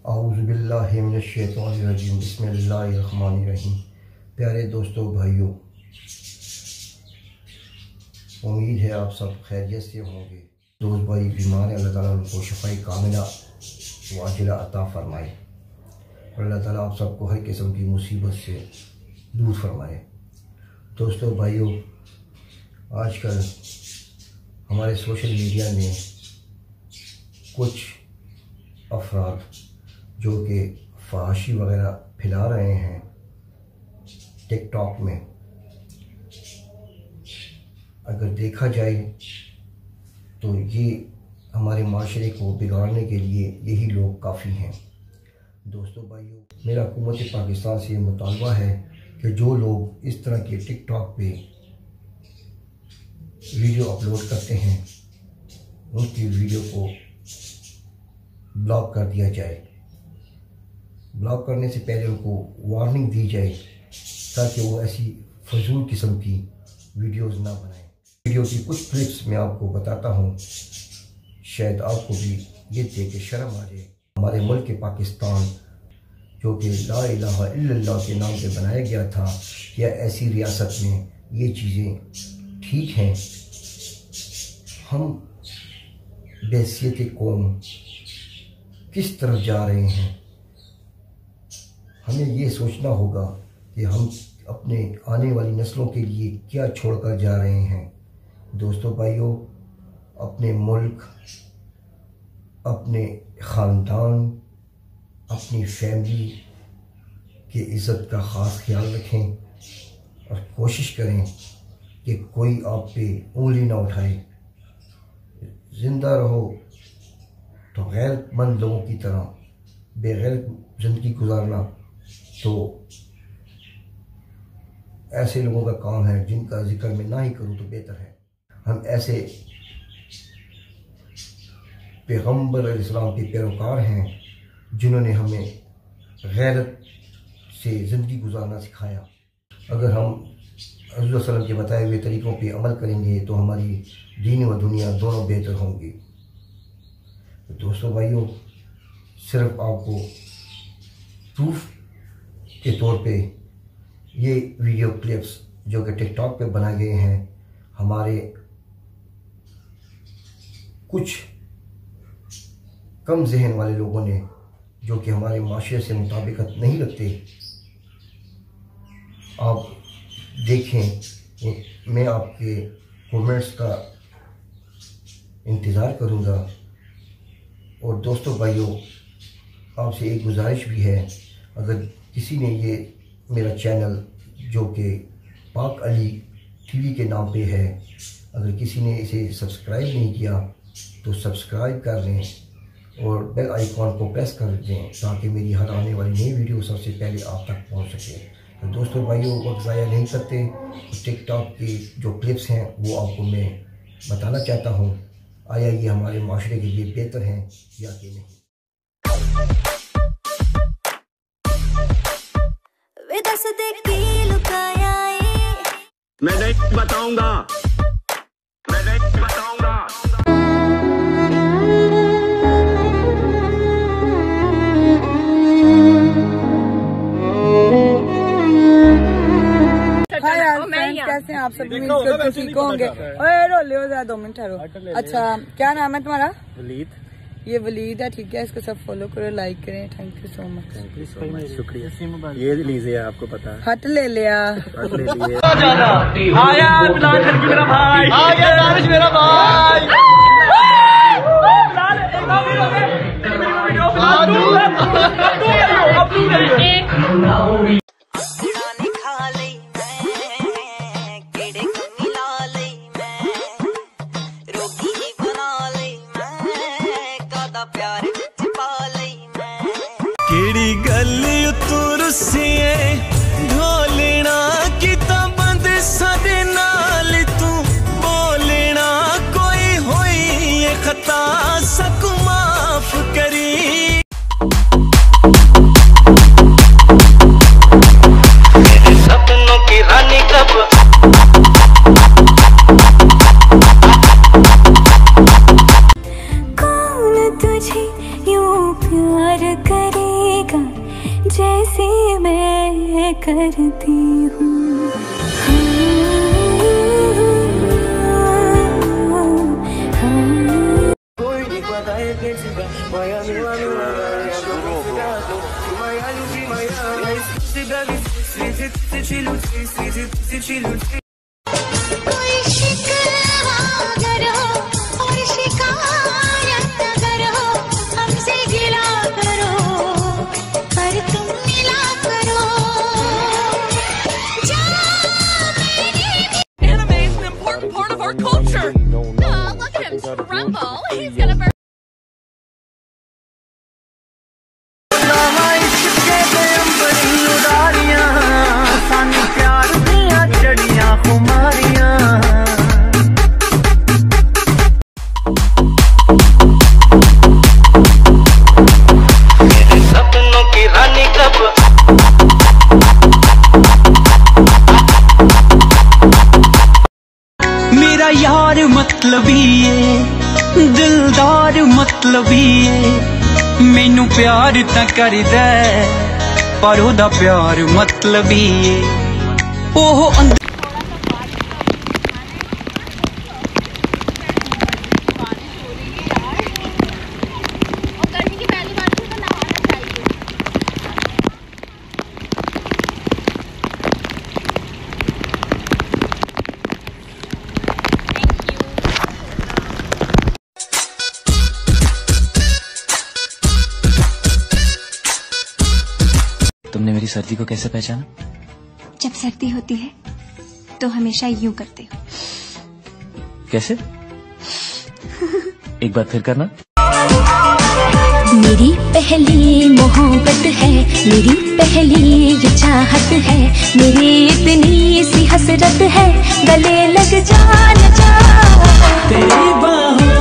औज़ुबिल्लाहि मिनश्शैतानिर्रजीम बिस्मिल्लाहिर्रहमानिर्रहीम। प्यारे दोस्तों भाइयों, उम्मीद है आप सब खैरियत से होंगे। दोस्त भाई बीमार है, अल्लाह ताला उनको शफ़ाई कामिला व आजिला अता फ़रमाए। अल्लाह ताला आप सबको हर किस्म की मुसीबत से दूर फरमाए। दोस्तों भाइयों, आजकल हमारे सोशल मीडिया में कुछ अफराद जो कि फहाशी वगैरह फैला रहे हैं टिकटॉक में, अगर देखा जाए तो ये हमारे माशरे को बिगाड़ने के लिए यही लोग काफ़ी हैं। दोस्तों भाइयों, मेरा हुकूमत पाकिस्तान से ये मुतालबा है कि जो लोग इस तरह के टिकटॉक पे वीडियो अपलोड करते हैं उनकी वीडियो को ब्लॉक कर दिया जाए। ब्लॉक करने से पहले उनको वार्निंग दी जाए ताकि वो ऐसी फजूल किस्म की वीडियोस ना बनाएं। वीडियो की कुछ क्लिप्स मैं आपको बताता हूँ, शायद आपको भी ये देख के शर्म आ जाए। हमारे मुल्क पाकिस्तान जो कि ला इलाहा इल्लल्लाह के नाम पे बनाया गया था, क्या ऐसी रियासत में ये चीज़ें ठीक हैं? हम behैसियत कौम किस तरफ जा रहे हैं? हमें ये सोचना होगा कि हम अपने आने वाली नस्लों के लिए क्या छोड़कर जा रहे हैं। दोस्तों भाइयों, अपने मुल्क, अपने ख़ानदान, अपनी फैमिली की इज़्ज़त का ख़ास ख्याल रखें और कोशिश करें कि कोई आप पे उंगली ना उठाए। ज़िंदा रहो तो गैरतमंद लोगों की तरह, बेगैरत ज़िंदगी गुजारना तो ऐसे लोगों का काम है जिनका जिक्र मैं ना ही करूँ तो बेहतर है। हम ऐसे पैगम्बर अलैहिस्सलाम के पैरोकार हैं जिन्होंने हमें गैरत से ज़िंदगी गुजारना सिखाया। अगर हम हज़रत सल्लल्लाहु अलैहि वसल्लम के बताए हुए तरीक़ों पे अमल करेंगे तो हमारी दीन व दुनिया दोनों बेहतर होंगी। तो दोस्तों भाइयों, सिर्फ आपको प्रूफ के तौर पे ये वीडियो क्लिप्स जो कि टिकटॉक पे बनाए गए हैं, हमारे कुछ कम जहन वाले लोगों ने, जो कि हमारे माशरे से मुताबिकत नहीं रखते, आप देखें। तो मैं आपके कमेंट्स का इंतज़ार करूँगा। और दोस्तों भाइयों, आपसे एक गुजारिश भी है, अगर किसी ने ये मेरा चैनल जो कि पाक अली टीवी के नाम पे है, अगर किसी ने इसे सब्सक्राइब नहीं किया तो सब्सक्राइब कर लें और बेल आइकॉन को प्रेस कर दें ताकि मेरी हर आने वाली नई वीडियो सबसे पहले आप तक पहुंच सके। तो दोस्तों भाइयों, वक्त ज़ाया नहीं करते, टिकटॉक की जो क्लिप्स हैं वो आपको मैं बताना चाहता हूँ। आया ये हमारे माशरे के लिए बेहतर हैं या कि नहीं? मैं नहीं बताऊंगा, मैं नहीं बताऊंगा। हाय यार फ्रेंड्स, कैसे हैं आप सब? उम्मीद करते हैं ठीक होंगे। ओए रोले हो जा, 2 मिनट ठहरो। अच्छा, क्या नाम है तुम्हारा? वलीद। ये वलीद है, ठीक है। इसको सब फॉलो करो, लाइक करें। Thank you so much. शुक्रिया। ये लीजिए, आपको पता है। हट ले लिया। हट ले लिए। आया बिलाल खड़की मेरा भाई, आ गया दानिश मेरा भाई। केड़ी गल तुरसिए ढोलना कि बंद साडे नाल तू बोलना, कोई होई ये खता सकू माफ करी। कैसी मैं करती हूँ। कोई शिकवा करो और शिकायत करो, हमसे गिला करो पर तुम मिला करो। Anime is an important part of our culture. Look at him tremble. He's gonna burn. मेरा यार मतलबी है, दिलदार मतलबी है, मैनू प्यार तां करदा पर ओदा प्यार मतलबी है। ओह तुमने मेरी सर्दी को कैसे पहचाना? जब सर्दी होती है तो हमेशा यूं करते हो। कैसे? एक बार फिर करना। मेरी पहली मोहब्बत है, मेरी पहली ये चाहत है, मेरी इतनी सी हसरत है, गले लग जा न जा। तेरी बाहों